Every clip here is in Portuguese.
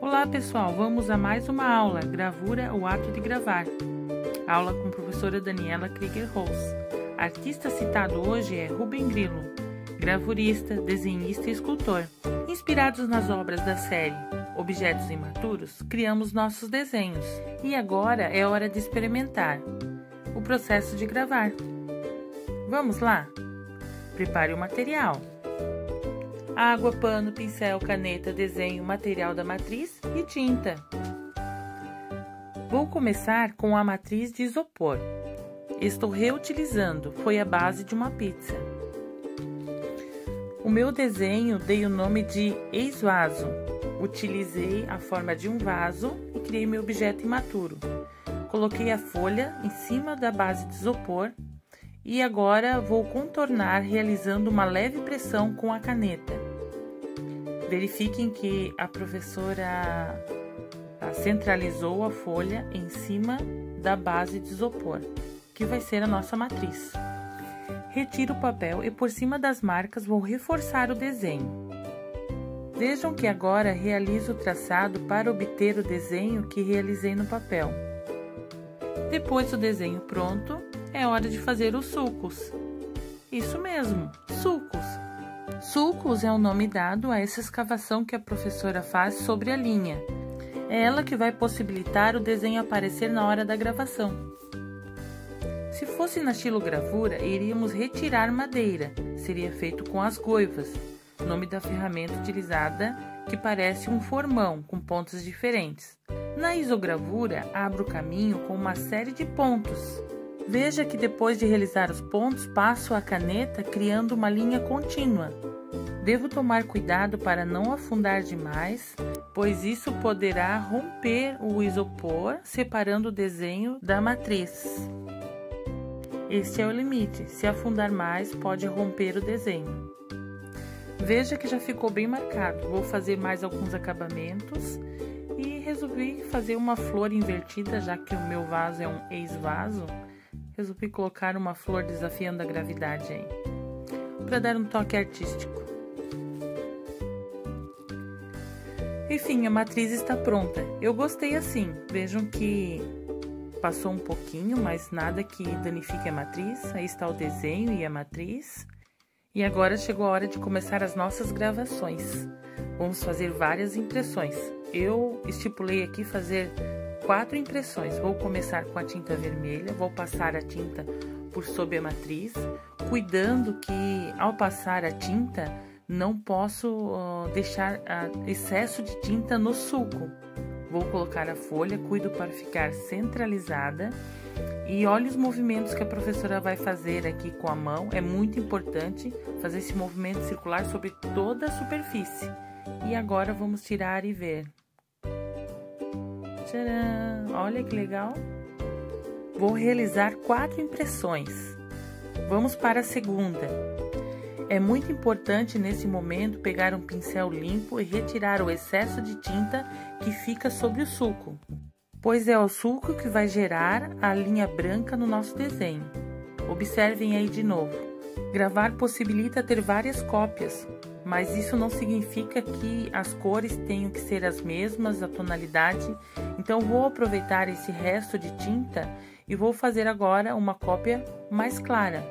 Olá pessoal, vamos a mais uma aula, Gravura, o ato de gravar. Aula com a professora Daniela Krieger-Holz. Artista citado hoje é Rubem Grillo, gravurista, desenhista e escultor. Inspirados nas obras da série Objetos Imaturos, criamos nossos desenhos. E agora é hora de experimentar o processo de gravar. Vamos lá? Prepare o material. Água, pano, pincel, caneta, desenho, material da matriz e tinta. Vou começar com a matriz de isopor. Estou reutilizando, foi a base de uma pizza. O meu desenho dei o nome de ex-vaso. Utilizei a forma de um vaso e criei meu objeto imaturo. Coloquei a folha em cima da base de isopor e agora vou contornar realizando uma leve pressão com a caneta. Verifiquem que a professora centralizou a folha em cima da base de isopor, que vai ser a nossa matriz. Retiro o papel e por cima das marcas vou reforçar o desenho. Vejam que agora realizo o traçado para obter o desenho que realizei no papel. Depois do desenho pronto, é hora de fazer os sulcos. Isso mesmo, sulcos. Sulcos é o nome dado a essa escavação que a professora faz sobre a linha. É ela que vai possibilitar o desenho aparecer na hora da gravação. Se fosse na xilogravura, iríamos retirar madeira. Seria feito com as goivas, nome da ferramenta utilizada que parece um formão com pontas diferentes. Na isogravura, abro o caminho com uma série de pontos. Veja que depois de realizar os pontos, passo a caneta criando uma linha contínua. Devo tomar cuidado para não afundar demais, pois isso poderá romper o isopor, separando o desenho da matriz. Este é o limite, se afundar mais, pode romper o desenho. Veja que já ficou bem marcado, vou fazer mais alguns acabamentos e resolvi fazer uma flor invertida, já que o meu vaso é um ex-vaso. Resolvi colocar uma flor desafiando a gravidade aí, para dar um toque artístico. Enfim, a matriz está pronta. Eu gostei assim. Vejam que passou um pouquinho, mas nada que danifique a matriz. Aí está o desenho e a matriz. E agora chegou a hora de começar as nossas gravações. Vamos fazer várias impressões. Eu estipulei aqui fazer 4 impressões. Vou começar com a tinta vermelha, vou passar a tinta por sobre a matriz, cuidando que ao passar a tinta não posso deixar excesso de tinta no sulco. Vou colocar a folha, cuido para ficar centralizada e olhe os movimentos que a professora vai fazer aqui com a mão. É muito importante fazer esse movimento circular sobre toda a superfície. E agora vamos tirar e ver. Tcharam! Olha que legal! Vou realizar 4 impressões. Vamos para a segunda. É muito importante nesse momento pegar um pincel limpo e retirar o excesso de tinta que fica sobre o sulco, pois é o sulco que vai gerar a linha branca no nosso desenho. Observem aí de novo. Gravar possibilita ter várias cópias, mas isso não significa que as cores tenham que ser as mesmas, a tonalidade. Então vou aproveitar esse resto de tinta e vou fazer agora uma cópia mais clara.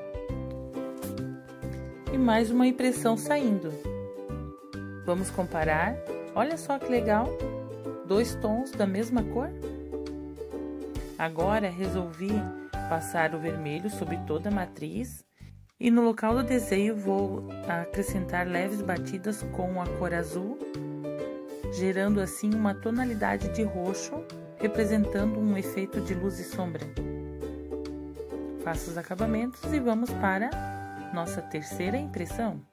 E mais uma impressão saindo. Vamos comparar. Olha só que legal! 2 tons da mesma cor. Agora resolvi passar o vermelho sobre toda a matriz. E no local do desenho vou acrescentar leves batidas com a cor azul, gerando assim uma tonalidade de roxo, representando um efeito de luz e sombra. Faço os acabamentos e vamos para nossa terceira impressão.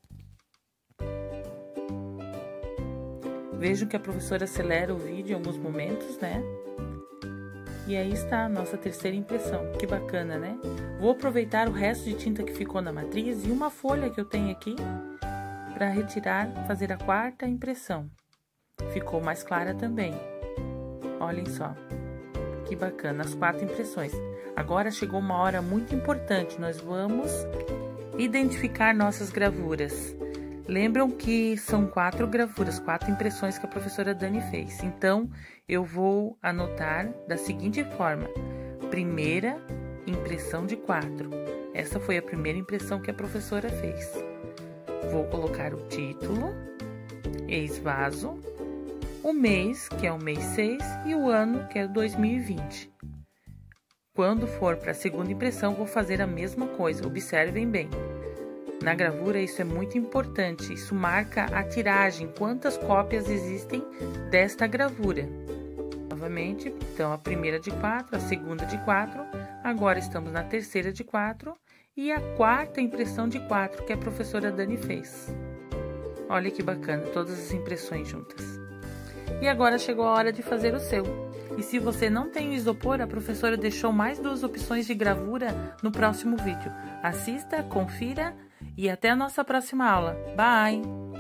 Vejam que a professora acelera o vídeo em alguns momentos, né? E aí está a nossa terceira impressão. Que bacana, né? Vou aproveitar o resto de tinta que ficou na matriz e uma folha que eu tenho aqui para retirar, fazer a 4ª impressão. Ficou mais clara também. Olhem só. Que bacana, as 4 impressões. Agora chegou uma hora muito importante. Nós vamos identificar nossas gravuras. Lembram que são 4 gravuras, 4 impressões que a professora Dani fez. Então, eu vou anotar da seguinte forma: primeira impressão de 4. Essa foi a primeira impressão que a professora fez. Vou colocar o título, ex-vaso, o mês, que é o mês 6, e o ano, que é 2020. Quando for para a segunda impressão, vou fazer a mesma coisa. Observem bem. Na gravura, isso é muito importante. Isso marca a tiragem, quantas cópias existem desta gravura. Novamente, então, a primeira de 4, a segunda de 4. Agora estamos na terceira de 4 e a quarta impressão de 4 que a professora Dani fez. Olha que bacana, todas as impressões juntas. E agora chegou a hora de fazer o seu. E se você não tem o isopor, a professora deixou mais 2 opções de gravura no próximo vídeo. Assista, confira e até a nossa próxima aula. Bye!